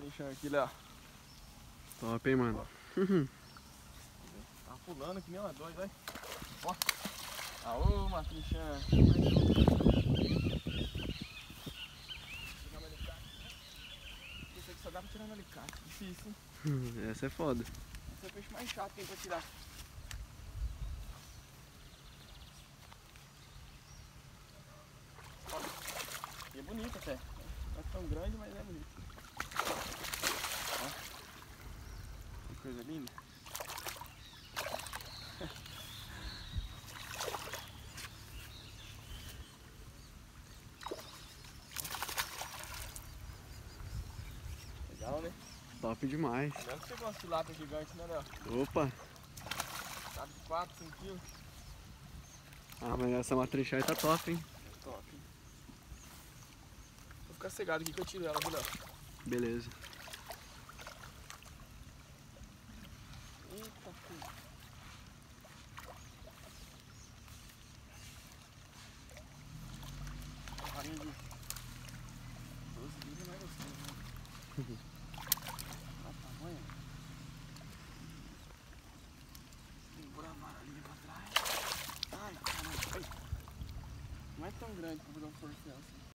matrinchão aqui, Léo. Top, hein, mano. Tá pulando que nem uma doida, olha. Ó. Aô, matrinchão. Esse aqui só dá pra tirar no alicate. Difícil, hein? Essa é foda. Esse é o peixe mais chato que tem pra tirar. Ó. E é bonito até. Não é tão grande, mas é bonito. Ó. Que coisa linda. Legal, né? Top demais. Lembra que você gosta de tilapia gigante, né, Léo? Opa. Tá de 4, 5 quilos. Ah, mas essa matrincha aí tá top, hein. Top. Vou ficar cegado aqui que eu tiro ela, viu, Léo? Beleza. Eita, filho. Farinha de 12 libras não é gostoso, né? Olha o tamanho. Segura a vara ali pra trás. Ai, caramba. Ai. Não é tão grande pra fazer um forcel assim.